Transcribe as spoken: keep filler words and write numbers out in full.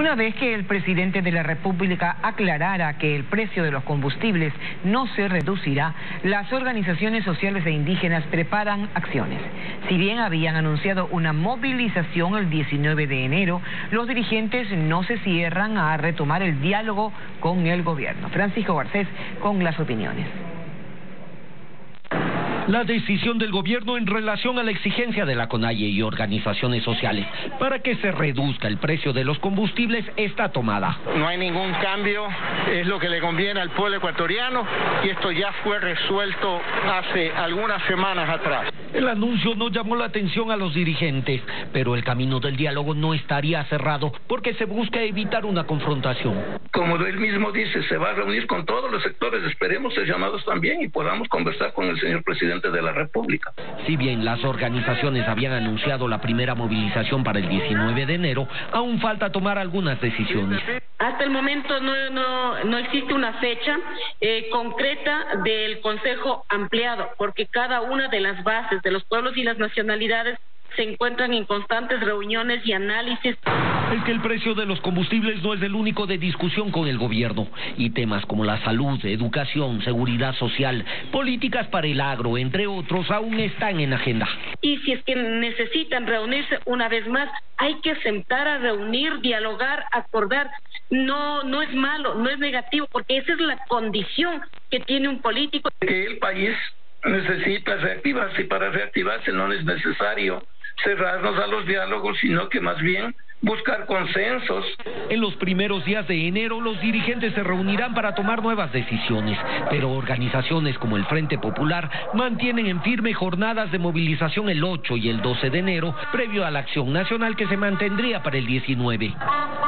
Una vez que el presidente de la República aclarara que el precio de los combustibles no se reducirá, las organizaciones sociales e indígenas preparan acciones. Si bien habían anunciado una movilización el diecinueve de enero, los dirigentes no se cierran a retomar el diálogo con el gobierno. Francisco Garcés con las opiniones. La decisión del gobierno en relación a la exigencia de la CONAIE y organizaciones sociales para que se reduzca el precio de los combustibles está tomada. No hay ningún cambio, es lo que le conviene al pueblo ecuatoriano y esto ya fue resuelto hace algunas semanas atrás. El anuncio no llamó la atención a los dirigentes, pero el camino del diálogo no estaría cerrado porque se busca evitar una confrontación. Como él mismo dice, se va a reunir con todos los sectores, esperemos ser llamados también y podamos conversar con el señor presidente de la República. Si bien las organizaciones habían anunciado la primera movilización para el diecinueve de enero, aún falta tomar algunas decisiones. Hasta el momento no, no, no existe una fecha eh, concreta del Consejo Ampliado, porque cada una de las bases de los pueblos y las nacionalidades se encuentran en constantes reuniones y análisis. Es que el precio de los combustibles no es el único de discusión con el gobierno, y temas como la salud, educación, seguridad social, políticas para el agro, entre otros, aún están en agenda. Y si es que necesitan reunirse una vez más, hay que sentar a reunir, dialogar, acordar. No, no es malo, no es negativo, porque esa es la condición que tiene un político. Que el país necesita reactivarse y para reactivarse no es necesario cerrarnos a los diálogos, sino que más bien buscar consensos. En los primeros días de enero los dirigentes se reunirán para tomar nuevas decisiones, pero organizaciones como el Frente Popular mantienen en firme jornadas de movilización el ocho y el doce de enero, previo a la acción nacional que se mantendría para el diecinueve.